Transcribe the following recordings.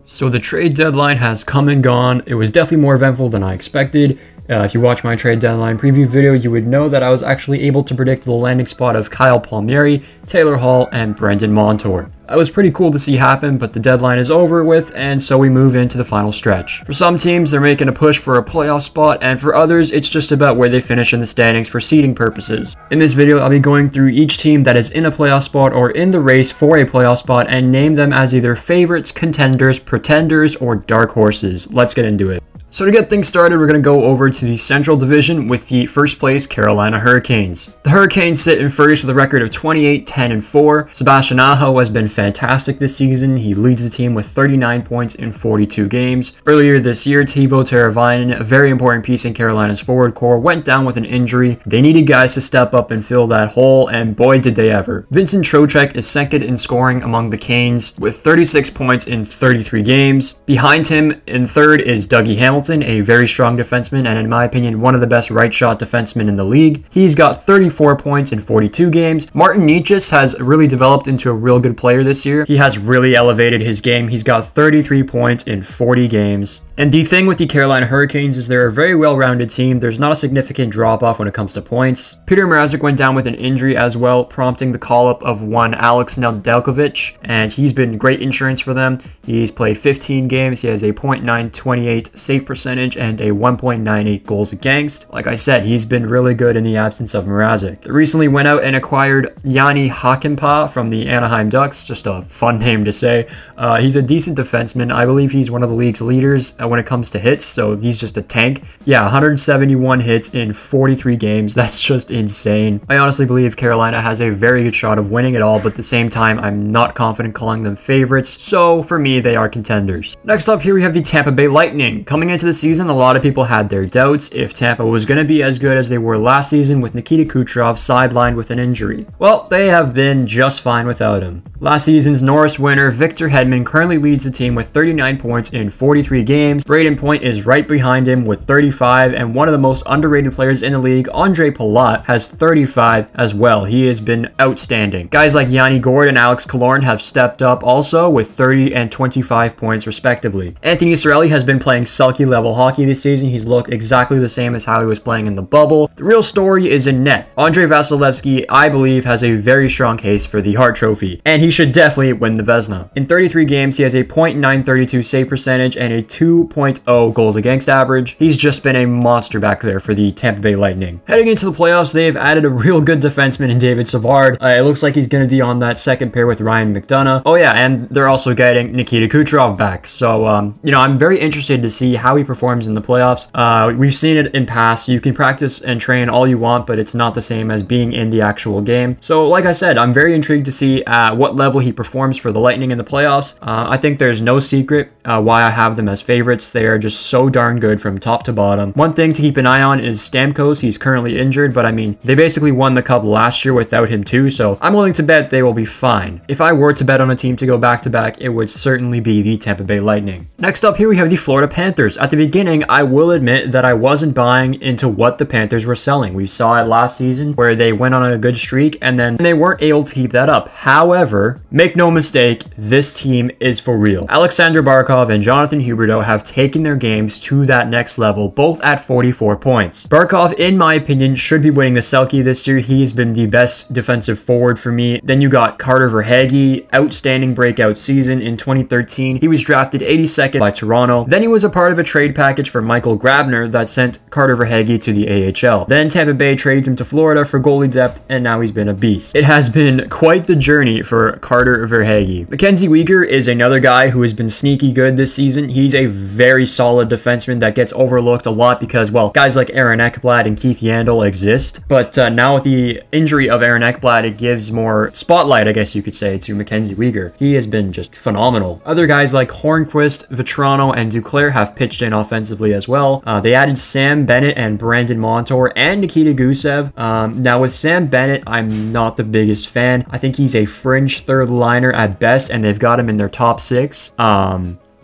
So the trade deadline has come and gone. It was definitely more eventful than I expected. If you watch my trade deadline preview video, you would know that I was actually able to predict the landing spot of Kyle Palmieri, Taylor Hall, and Brandon Montour. That was pretty cool to see happen, but the deadline is over with, and so we move into the final stretch. For some teams, they're making a push for a playoff spot, and for others, it's just about where they finish in the standings for seeding purposes. In this video, I'll be going through each team that is in a playoff spot or in the race for a playoff spot and name them as either favorites, contenders, pretenders, or dark horses. Let's get into it. So to get things started, we're going to go over to the Central Division with the first place Carolina Hurricanes. The Hurricanes sit in first with a record of 28, 10, and 4. Sebastian Aho has been fantastic this season. He leads the team with 39 points in 42 games. Earlier this year, Teuvo Teravainen, a very important piece in Carolina's forward core, went down with an injury. They needed guys to step up and fill that hole, and boy did they ever. Vincent Trocheck is second in scoring among the Canes with 36 points in 33 games. Behind him in third is Dougie Hamilton, a very strong defenseman and in my opinion one of the best right shot defensemen in the league. He's got 34 points in 42 games. Martin Necas has really developed into a real good player this year. He has really elevated his game. He's got 33 points in 40 games. And the thing with the Carolina Hurricanes is they're a very well-rounded team. There's not a significant drop-off when it comes to points. Peter Mrazek went down with an injury as well, prompting the call-up of one Alex Nedeljkovic, and he's been great insurance for them. He's played 15 games. He has a .928 save percentage and a 1.98 goals against. Like I said, he's been really good in the absence of Mrazek. They recently went out and acquired Jani Hakanpää from the Anaheim Ducks, just a fun name to say. He's a decent defenseman. I believe he's one of the league's leaders when it comes to hits, so he's just a tank. Yeah, 171 hits in 43 games. That's just insane. I honestly believe Carolina has a very good shot of winning it all, but at the same time, I'm not confident calling them favorites, so for me, they are contenders. Next up here, we have the Tampa Bay Lightning. Coming into the season, a lot of people had their doubts if Tampa was going to be as good as they were last season with Nikita Kucherov sidelined with an injury. Well, they have been just fine without him. Last season's Norris winner, Victor Hedman, currently leads the team with 39 points in 43 games. Braden Point is right behind him with 35, and one of the most underrated players in the league, Andre Palat, has 35 as well. He has been outstanding. Guys like Yanni Gourde and Alex Killorn have stepped up also with 30 and 25 points respectively. Anthony Cirelli has been playing Selke level hockey this season. He's looked exactly the same as how he was playing in the bubble. The real story is in net. Andrei Vasilevskiy, I believe, has a very strong case for the Hart Trophy, and he should definitely win the Vezina. In 33 games, he has a .932 save percentage and a 2.0 goals against average. He's just been a monster back there for the Tampa Bay Lightning. Heading into the playoffs, they've added a real good defenseman in David Savard. It looks like he's going to be on that second pair with Ryan McDonough. Oh yeah, and they're also getting Nikita Kucherov back. So, you know, I'm very interested to see how he performs in the playoffs. We've seen it in past. You can practice and train all you want, but it's not the same as being in the actual game. So, like I said, I'm very intrigued to see at what level he performs for the Lightning in the playoffs. I think there's no secret why I have them as favorites. They are just so darn good from top to bottom. One thing to keep an eye on is Stamkos. He's currently injured, but I mean, they basically won the cup last year without him too, so I'm willing to bet they will be fine. If I were to bet on a team to go back-to-back, it would certainly be the Tampa Bay Lightning. Next up here, we have the Florida Panthers. At the beginning, I will admit that I wasn't buying into what the Panthers were selling. We saw it last season where they went on a good streak and then they weren't able to keep that up. However, make no mistake, this team is for real. Alexander Barkov and Jonathan Huberdeau have taken their games to that next level, both at 44 points. Barkov, in my opinion, should be winning the Selke this year. He's been the best defensive forward for me. Then you got Carter Verhaeghe, outstanding breakout season in 2013. He was drafted 82nd by Toronto. Then he was a part of a trade package for Michael Grabner that sent Carter Verhaeghe to the AHL. Then Tampa Bay trades him to Florida for goalie depth, and now he's been a beast. It has been quite the journey for Carter Verhaeghe. Mackenzie Weegar is another guy who has been sneaky good this season. He's a very solid defenseman that gets overlooked a lot because, well, guys like Aaron Ekblad and Keith Yandel exist, but now with the injury of Aaron Ekblad, it gives more spotlight, I guess you could say, to Mackenzie Weegar. He has been just phenomenal. Other guys like Hornquist, Vetrano, and Duclair have pitched in offensively as well. They added Sam Bennett and Brandon Montour and Nikita Gusev. Now with Sam Bennett, I'm not the biggest fan. I think he's a fringe third liner at best, and they've got him in their top 6.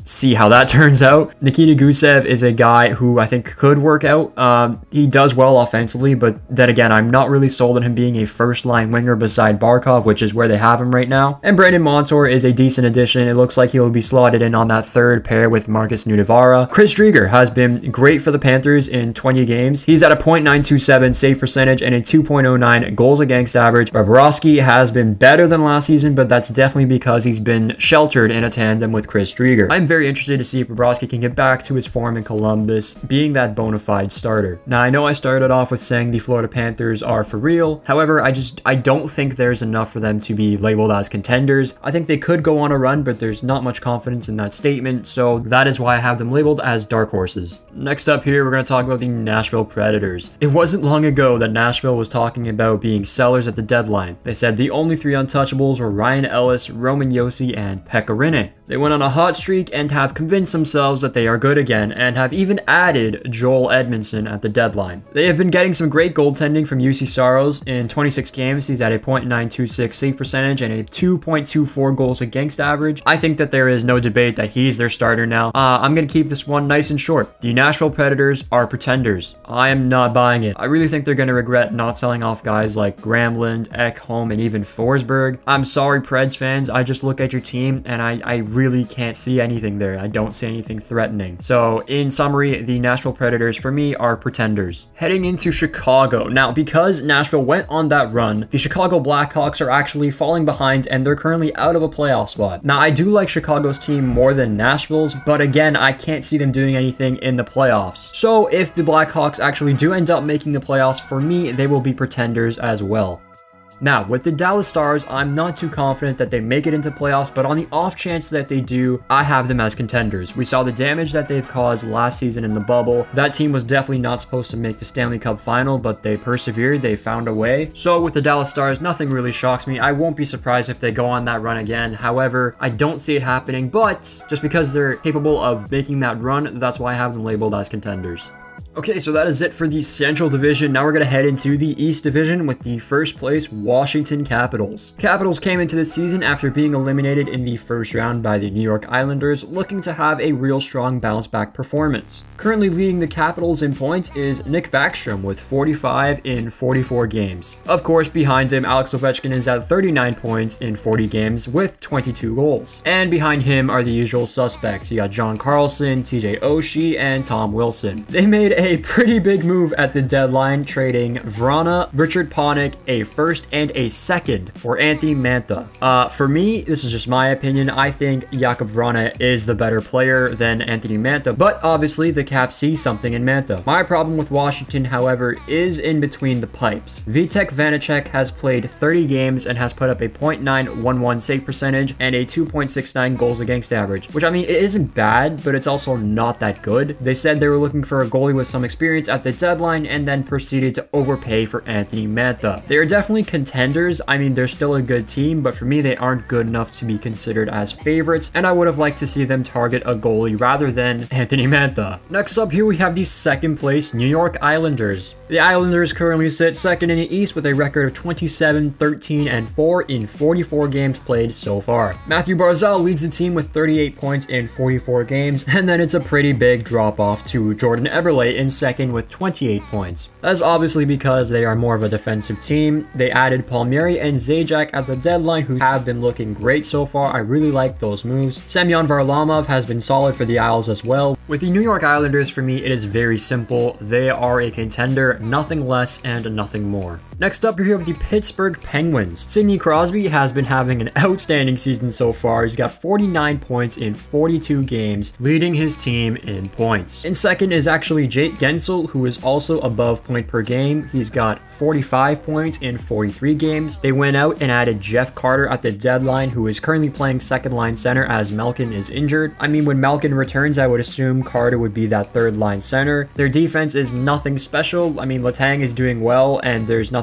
see how that turns out. Nikita Gusev is a guy who I think could work out. He does well offensively, but then again, I'm not really sold on him being a first-line winger beside Barkov, which is where they have him right now. And Brandon Montour is a decent addition. It looks like he'll be slotted in on that third pair with Marcus Nunavara. Chris Driedger has been great for the Panthers in 20 games. He's at a .927 save percentage and a 2.09 goals against average. Bobrovsky has been better than last season, but that's definitely because he's been sheltered in a tandem with Chris Driedger. I'm very interested to see if Bobrovsky can get back to his form in Columbus, being that bona fide starter. Now, I know I started off with saying the Florida Panthers are for real. However, I don't think there's enough for them to be labeled as contenders. I think they could go on a run, but there's not much confidence in that statement, so that is why I have them labeled as dark horses. Next up here, we're going to talk about the Nashville Predators. It wasn't long ago that Nashville was talking about being sellers at the deadline. They said the only three untouchables were Ryan Ellis, Roman Josi, and Pekka Rinne. They went on a hot streak and have convinced themselves that they are good again, and have even added Joel Edmondson at the deadline. They have been getting some great goaltending from Juuse Saros. In 26 games, he's at a .926 save percentage and a 2.24 goals against average. I think that there is no debate that he's their starter now. I'm going to keep this one nice and short. The Nashville Predators are pretenders. I am not buying it. I really think they're going to regret not selling off guys like Gramland, Ekholm, and even Forsberg. I'm sorry, Preds fans. I just look at your team and I really can't see anything there. I don't see anything threatening. So in summary, the Nashville Predators for me are pretenders. Heading into Chicago. Now, because Nashville went on that run, the Chicago Blackhawks are actually falling behind and they're currently out of a playoff spot. Now, I do like Chicago's team more than Nashville's, but again, I can't see them doing anything in the playoffs. So if the Blackhawks actually do end up making the playoffs, for me, they will be pretenders as well. Now, with the Dallas Stars, I'm not too confident that they make it into playoffs, but on the off chance that they do, I have them as contenders. We saw the damage that they've caused last season in the bubble. That team was definitely not supposed to make the Stanley Cup final, but they persevered, they found a way. So with the Dallas Stars, nothing really shocks me. I won't be surprised if they go on that run again. However, I don't see it happening, but just because they're capable of making that run, that's why I have them labeled as contenders. Okay, so that is it for the Central Division. Now we're going to head into the East Division with the first place Washington Capitals. Capitals came into this season after being eliminated in the first round by the New York Islanders, looking to have a real strong bounce back performance. Currently leading the Capitals in points is Nick Backstrom with 45 in 44 games. Of course, behind him, Alex Ovechkin is at 39 points in 40 games with 22 goals. And behind him are the usual suspects. You got John Carlson, TJ Oshie, and Tom Wilson. They made a pretty big move at the deadline, trading Vrana, Richard Panik, a first and a second for Anthony Mantha. For me, this is just my opinion. I think Jakub Vrana is the better player than Anthony Mantha, but obviously the Caps see something in Mantha. My problem with Washington, however, is in between the pipes. Vitek Vanacek has played 30 games and has put up a .911 save percentage and a 2.69 goals against average, which I mean, it isn't bad, but it's also not that good. They said they were looking for a goalie with some experience at the deadline and then proceeded to overpay for Anthony Mantha. They are definitely contenders. I mean, they're still a good team, but for me, they aren't good enough to be considered as favorites, and I would have liked to see them target a goalie rather than Anthony Mantha. Next up here, we have the second place New York Islanders. The Islanders currently sit second in the East with a record of 27, 13, and 4 in 44 games played so far. Matthew Barzal leads the team with 38 points in 44 games, and then it's a pretty big drop off to Jordan Eberle in second with 28 points. That's obviously because they are more of a defensive team. They added Palmieri and Zajac at the deadline, who have been looking great so far. I really like those moves. Semyon Varlamov has been solid for the Isles as well. With the New York Islanders, for me, it is very simple. They are a contender, nothing less and nothing more. Next up, we have the Pittsburgh Penguins. Sidney Crosby has been having an outstanding season so far. He's got 49 points in 42 games, leading his team in points. In second is actually Jake Gensel, who is also above point per game. He's got 45 points in 43 games. They went out and added Jeff Carter at the deadline, who is currently playing second line center as Malkin is injured. I mean, when Malkin returns, I would assume Carter would be that third line center. Their defense is nothing special. I mean, Letang is doing well, and there's nothing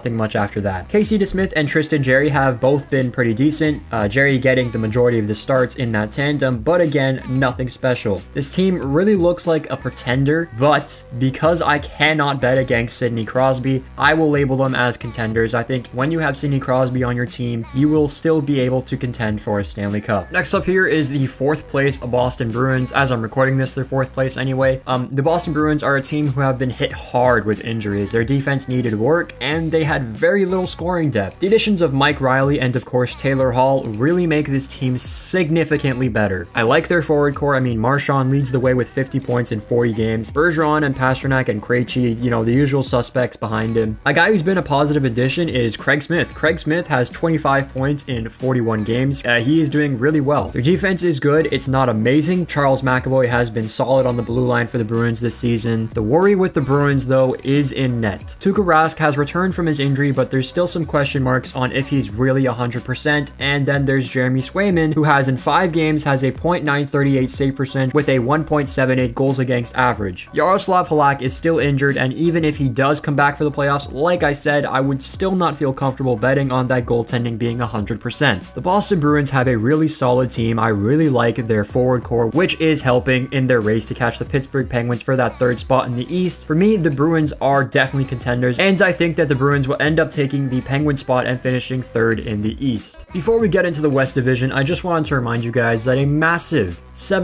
nothing much after that. Casey DeSmith and Tristan Jarry have both been pretty decent, Jarry getting the majority of the starts in that tandem, but again, nothing special. This team really looks like a pretender, but because I cannot bet against Sidney Crosby, I will label them as contenders. I think when you have Sidney Crosby on your team, you will still be able to contend for a Stanley Cup. Next up here is the 4th place Boston Bruins. As I'm recording this, they're 4th place anyway. The Boston Bruins are a team who have been hit hard with injuries. Their defense needed work, and they had very little scoring depth. The additions of Mike Riley and, of course, Taylor Hall really make this team significantly better. I like their forward core. I mean, Marchand leads the way with 50 points in 40 games. Bergeron and Pastrnak and Krejci, you know, the usual suspects behind him. A guy who's been a positive addition is Craig Smith. Craig Smith has 25 points in 41 games. He is doing really well. Their defense is good. It's not amazing. Charles McAvoy has been solid on the blue line for the Bruins this season. The worry with the Bruins, though, is in net. Tuukka Rask has returned from his injury, but there's still some question marks on if he's really 100%. And then there's Jeremy Swayman, who has in 5 games has a .938 save percentage with a 1.78 goals against average. Yaroslav Halak is still injured, and even if he does come back for the playoffs, like I said, I would still not feel comfortable betting on that goaltending being 100%. The Boston Bruins have a really solid team. I really like their forward core, which is helping in their race to catch the Pittsburgh Penguins for that 3rd spot in the East. For me, the Bruins are definitely contenders, and I think that the Bruins will end up taking the Penguin spot and finishing 3rd in the East. Before we get into the West Division, I just wanted to remind you guys that a massive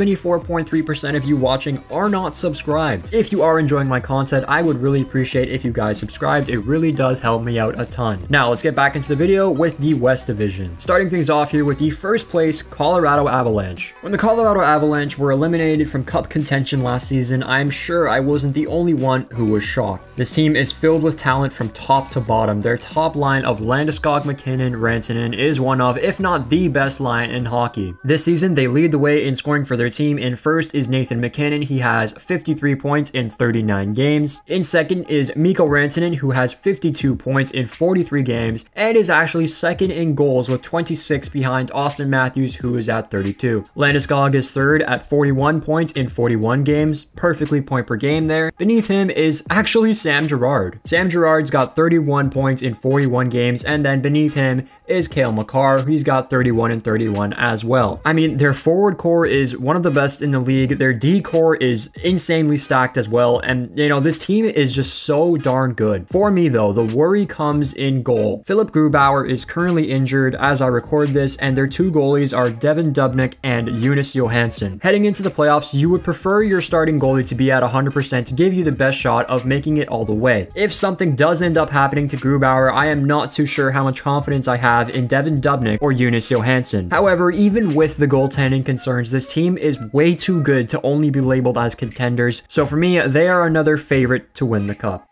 74.3% of you watching are not subscribed. If you are enjoying my content, I would really appreciate if you guys subscribed. It really does help me out a ton. Now, let's get back into the video with the West Division. Starting things off here with the 1st place Colorado Avalanche. When the Colorado Avalanche were eliminated from Cup contention last season, I'm sure I wasn't the only one who was shocked. This team is filled with talent from top to bottom. Their top line of Landeskog, McKinnon, Rantanen is one of, if not the best line in hockey. This season, they lead the way in scoring for their team. In 1st is Nathan McKinnon. He has 53 points in 39 games. In 2nd is Mikko Rantanen, who has 52 points in 43 games and is actually 2nd in goals with 26 behind Austin Matthews, who is at 32. Landeskog is 3rd at 41 points in 41 games, perfectly point per game there. Beneath him is actually Sam Girard. Sam Girard's got 31 points in 41 games, and then beneath him is Cale Makar. He's got 31 and 31 as well. I mean, their forward core is one of the best in the league. Their D core is insanely stacked as well, and you know, this team is just so darn good. For me though, the worry comes in goal. Philip Grubauer is currently injured as I record this, and their 2 goalies are Devin Dubnyk and Jonas Johansson. Heading into the playoffs, you would prefer your starting goalie to be at 100% to give you the best shot of making it all the way. If something does end up happening to Grubauer, I am not too sure how much confidence I have in Devin Dubnyk or Jonas Johansson. However, even with the goaltending concerns, this team is way too good to only be labeled as contenders, so for me, they are another favorite to win the cup.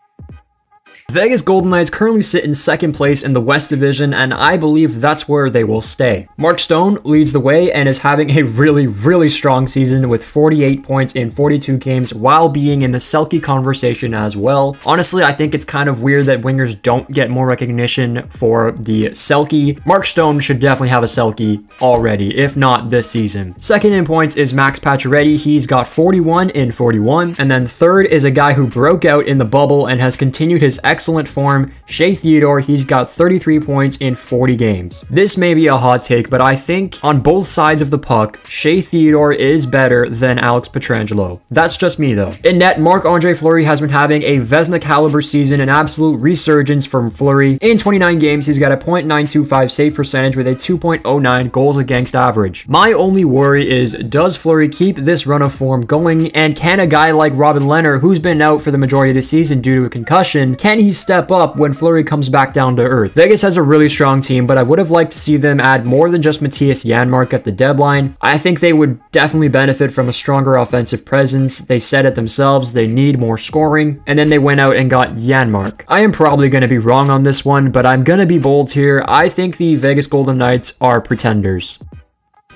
Vegas Golden Knights currently sit in 2nd place in the West Division, and I believe that's where they will stay. Mark Stone leads the way and is having a really strong season with 48 points in 42 games while being in the Selke conversation as well. Honestly, I think it's kind of weird that wingers don't get more recognition for the Selke. Mark Stone should definitely have a Selke already, if not this season. 2nd in points is Max Pacioretty. He's got 41 in 41. And then 3rd is a guy who broke out in the bubble and has continued his excellent form, Shea Theodore. He's got 33 points in 40 games. This may be a hot take, but I think on both sides of the puck, Shea Theodore is better than Alex Pietrangelo. That's just me though. In net, Marc-Andre Fleury has been having a Vezina caliber season, an absolute resurgence from Fleury. In 29 games, he's got a .925 save percentage with a 2.09 goals against average. My only worry is, does Fleury keep this run of form going, and can a guy like Robin Lehner, who's been out for the majority of the season due to a concussion, can he step up when Fleury comes back down to earth? Vegas has a really strong team, but I would have liked to see them add more than just Matthias Janmark at the deadline. I think they would definitely benefit from a stronger offensive presence. They said it themselves, they need more scoring, and then they went out and got Janmark. I am probably going to be wrong on this one, but I'm going to be bold here. I think the Vegas Golden Knights are pretenders.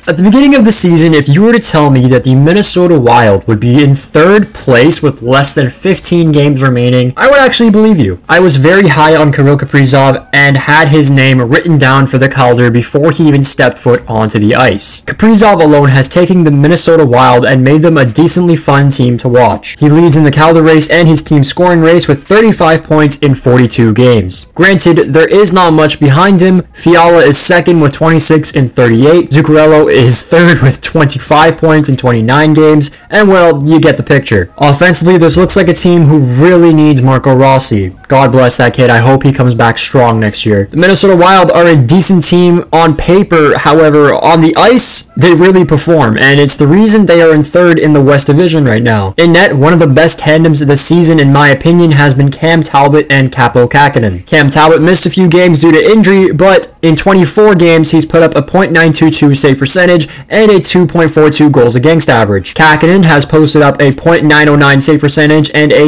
At the beginning of the season, if you were to tell me that the Minnesota Wild would be in 3rd place with less than 15 games remaining, I would actually believe you. I was very high on Kirill Kaprizov and had his name written down for the Calder before he even stepped foot onto the ice. Kaprizov alone has taken the Minnesota Wild and made them a decently fun team to watch. He leads in the Calder race and his team's scoring race with 35 points in 42 games. Granted, there is not much behind him. Fiala is 2nd with 26 in 38. Zuccarello is 3rd with 25 points in 29 games, and well, you get the picture. Offensively, this looks like a team who really needs Marco Rossi. God bless that kid, I hope he comes back strong next year. The Minnesota Wild are a decent team on paper, however, on the ice, they really perform, and it's the reason they are in 3rd in the West Division right now. In net, one of the best tandems of the season, in my opinion, has been Cam Talbot and Kaapo Kähkönen. Cam Talbot missed a few games due to injury, but in 24 games, he's put up a .922 save percentage and a 2.42 goals against average. Kähkönen has posted up a .909 save percentage and a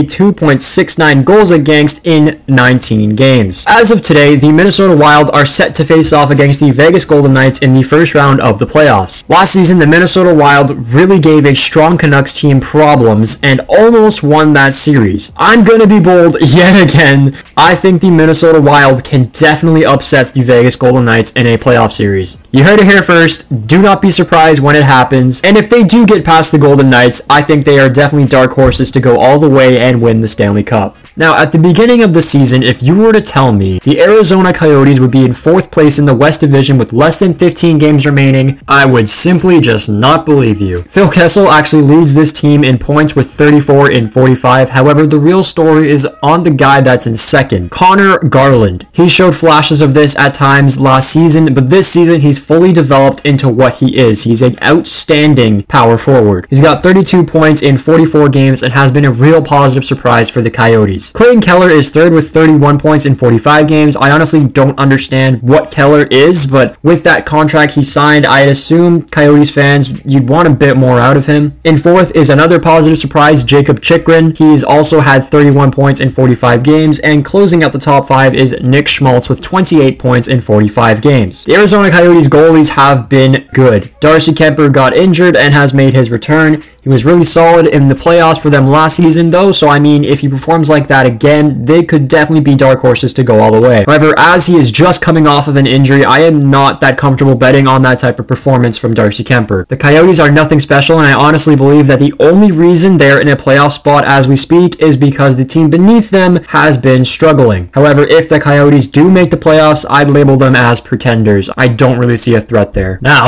2.69 goals against in 19 games. As of today, the Minnesota Wild are set to face off against the Vegas Golden Knights in the first round of the playoffs. Last season, the Minnesota Wild really gave a strong Canucks team problems and almost won that series. I'm going to be bold yet again. I think the Minnesota Wild can definitely upset the Vegas Golden Knights in a playoff series. You heard it here first. Do not be surprised when it happens. And if they do get past the Golden Knights, I think they are definitely dark horses to go all the way and win the Stanley Cup. Now, at the beginning of the season, if you were to tell me the Arizona Coyotes would be in 4th place in the West Division with less than 15 games remaining, I would simply just not believe you. Phil Kessel actually leads this team in points with 34 in 45. However, the real story is on the guy that's in 2nd, Connor Garland. He showed flashes of this at times last season, but this season he's fully developed into what he is. He's an outstanding power forward. He's got 32 points in 44 games and has been a real positive surprise for the Coyotes. Clayton Keller is 3rd with 31 points in 45 games. I honestly don't understand what Keller is, but with that contract he signed, I'd assume Coyotes fans, you'd want a bit more out of him. In 4th is another positive surprise, Jacob Chychrun. He's also had 31 points in 45 games, and closing out the top 5 is Nick Schmaltz with 28 points in 45 games. The Arizona Coyotes goalies have been good. Darcy Kuemper got injured and has made his return. He was really solid in the playoffs for them last season though, so I mean, if he performs like that again, they could definitely be dark horses to go all the way. However, as he is just coming off of an injury, I am not that comfortable betting on that type of performance from Darcy Kuemper. The Coyotes are nothing special, and I honestly believe that the only reason they're in a playoff spot as we speak is because the team beneath them has been struggling. However, if the Coyotes do make the playoffs, I'd label them as pretenders. I don't really see a threat there. Now,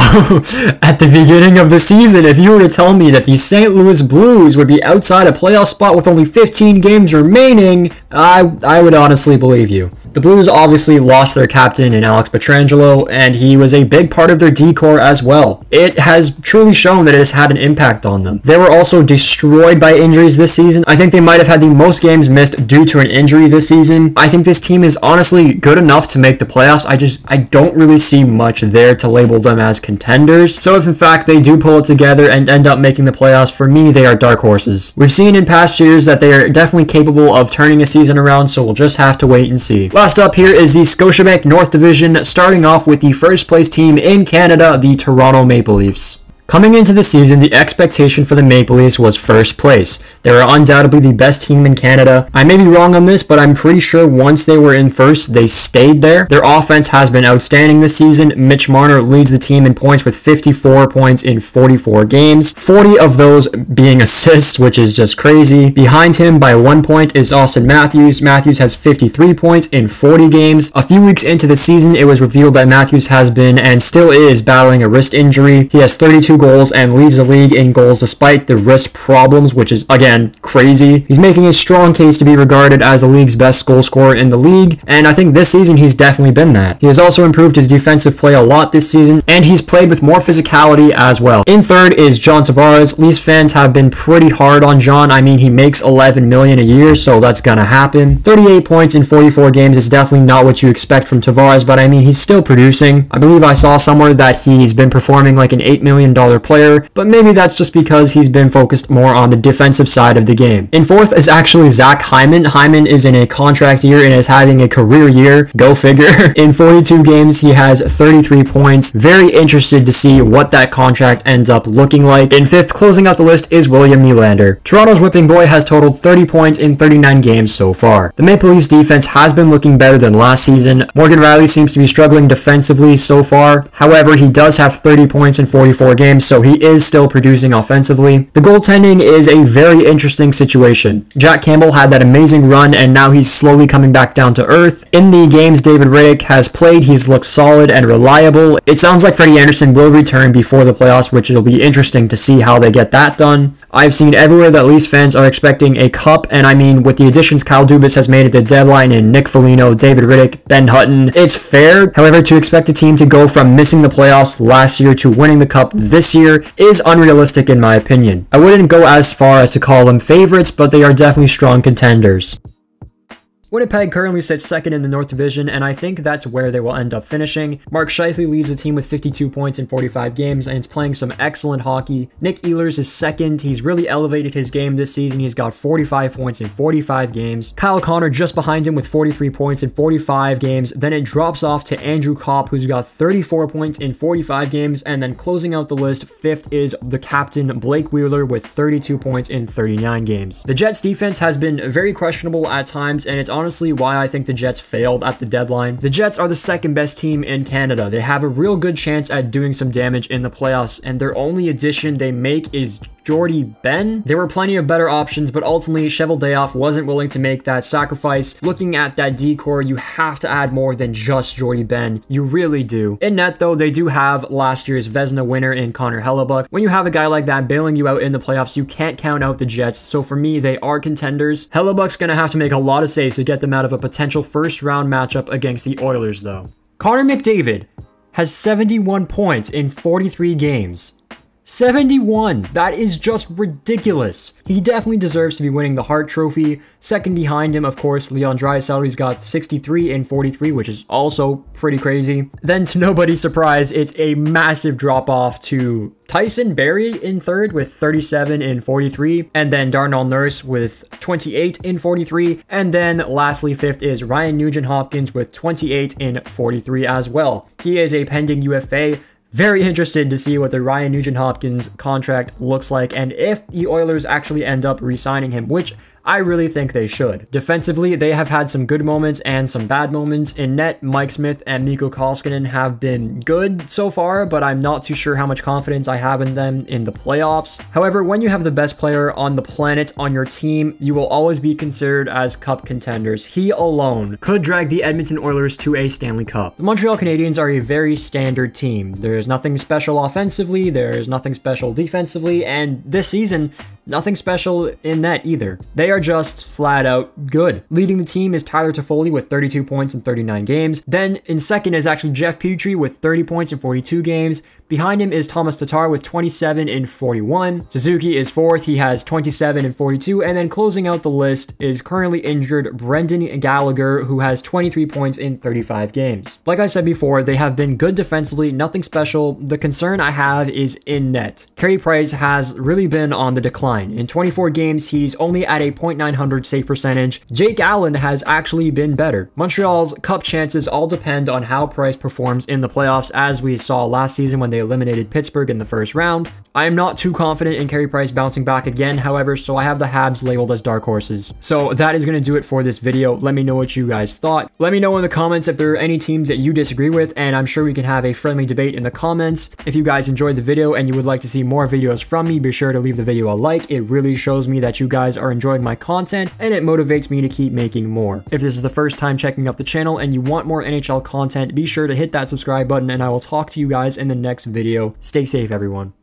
at the beginning of the season, if you were to tell me that the St. Louis Blues would be outside a playoff spot with only 15 games remaining, I would honestly believe you. The Blues obviously lost their captain in Alex Pietrangelo, and he was a big part of their decor as well. It has truly shown that it has had an impact on them. They were also destroyed by injuries this season. I think they might have had the most games missed due to an injury this season. I think this team is honestly good enough to make the playoffs. I don't really see much there to label them as contenders. So if in fact they do pull it together and end up making the playoffs, for me, they are dark horses. We've seen in past years that they are definitely capable of turning a season around, so we'll just have to wait and see. Last up here is the Scotiabank North Division, starting off with the first place team in Canada, the Toronto Maple Leafs. Coming into the season, the expectation for the Maple Leafs was first place. They were undoubtedly the best team in Canada. I may be wrong on this, but I'm pretty sure once they were in first, they stayed there. Their offense has been outstanding this season. Mitch Marner leads the team in points with 54 points in 44 games, 40 of those being assists, which is just crazy. Behind him by 1 point is Austin Matthews. Matthews has 53 points in 40 games. A few weeks into the season, it was revealed that Matthews has been and still is battling a wrist injury. He has 32 goals and leads the league in goals despite the wrist problems, which is, again, crazy. He's making a strong case to be regarded as the league's best goal scorer in the league, and I think this season he's definitely been that. He has also improved his defensive play a lot this season, and he's played with more physicality as well. In third is John Tavares. Leafs fans have been pretty hard on John. I mean, he makes $11 million a year, so that's gonna happen. 38 points in 44 games is definitely not what you expect from Tavares, but I mean, he's still producing. I believe I saw somewhere that he's been performing like an $8 million taller player, but maybe that's just because he's been focused more on the defensive side of the game. In fourth is actually Zach Hyman. Hyman is in a contract year and is having a career year. Go figure. In 42 games, he has 33 points. Very interested to see what that contract ends up looking like. In fifth, closing out the list, is William Nylander. Toronto's whipping boy has totaled 30 points in 39 games so far. The Maple Leafs defense has been looking better than last season. Morgan Rielly seems to be struggling defensively so far. However, he does have 30 points in 44 games, so he is still producing offensively. The goaltending is a very interesting situation. Jack Campbell had that amazing run, and now he's slowly coming back down to earth. In the games David Rittich has played, he's looked solid and reliable. It sounds like Freddie Anderson will return before the playoffs, which will be interesting to see how they get that done. I've seen everywhere that Leafs fans are expecting a cup, and I mean, with the additions Kyle Dubas has made at the deadline in Nick Foligno, David Rittich, Ben Hutton, it's fair. However, to expect a team to go from missing the playoffs last year to winning the cup this year is unrealistic in my opinion. I wouldn't go as far as to call them favorites, but they are definitely strong contenders. Winnipeg currently sits second in the North Division, and I think that's where they will end up finishing. Mark Scheifele leads the team with 52 points in 45 games, and is playing some excellent hockey. Nick Ehlers is second. He's really elevated his game this season. He's got 45 points in 45 games. Kyle Connor just behind him with 43 points in 45 games. Then it drops off to Andrew Kopp, who's got 34 points in 45 games, and then closing out the list, fifth is the captain Blake Wheeler with 32 points in 39 games. The Jets defense has been very questionable at times, and it's honestly why I think the Jets failed at the deadline. The Jets are the second best team in Canada. They have a real good chance at doing some damage in the playoffs, and their only addition they make is Jordie Benn. There were plenty of better options, but ultimately Cheveldayoff wasn't willing to make that sacrifice. Looking at that D-core, you have to add more than just Jordie Benn. You really do. In net, though, they do have last year's Vezina winner in Connor Hellebuyck. When you have a guy like that bailing you out in the playoffs, you can't count out the Jets, so for me, they are contenders. Hellebuyck's gonna have to make a lot of saves to get them out of a potential first-round matchup against the Oilers, though. Connor McDavid has 71 points in 43 games. 71! That is just ridiculous. He definitely deserves to be winning the Hart Trophy. Second behind him, of course, Leon Draisaitl. He's got 63 in 43, which is also pretty crazy. Then, to nobody's surprise, it's a massive drop-off to Tyson Barrie in third with 37 in 43, and then Darnell Nurse with 28 in 43, and then lastly fifth is Ryan Nugent-Hopkins with 28 in 43 as well. He is a pending UFA. Very interested to see what the Ryan Nugent-Hopkins contract looks like, and if the Oilers actually end up re-signing him, which I really think they should. Defensively, they have had some good moments and some bad moments. In net, Mike Smith and Mikko Koskinen have been good so far, but I'm not too sure how much confidence I have in them in the playoffs. However, when you have the best player on the planet on your team, you will always be considered as cup contenders. He alone could drag the Edmonton Oilers to a Stanley Cup. The Montreal Canadiens are a very standard team. There's nothing special offensively, there's nothing special defensively, and this season, nothing special in net either. They are just flat out good. Leading the team is Tyler Toffoli with 32 points in 39 games. Then in second is actually Jeff Petrie with 30 points in 42 games. Behind him is Thomas Tatar with 27 in 41. Suzuki is fourth. He has 27 in 42. And then closing out the list is currently injured Brendan Gallagher, who has 23 points in 35 games. Like I said before, they have been good defensively, nothing special. The concern I have is in net. Carey Price has really been on the decline. In 24 games, he's only at a .900 save percentage. Jake Allen has actually been better. Montreal's cup chances all depend on how Price performs in the playoffs, as we saw last season when they eliminated Pittsburgh in the first round. I am not too confident in Carey Price bouncing back again, however, so I have the Habs labeled as dark horses. So that is going to do it for this video. Let me know what you guys thought. Let me know in the comments if there are any teams that you disagree with, and I'm sure we can have a friendly debate in the comments. If you guys enjoyed the video and you would like to see more videos from me, be sure to leave the video a like. It really shows me that you guys are enjoying my content, and it motivates me to keep making more. If this is the first time checking out the channel and you want more NHL content, be sure to hit that subscribe button, and I will talk to you guys in the next video. Stay safe, everyone.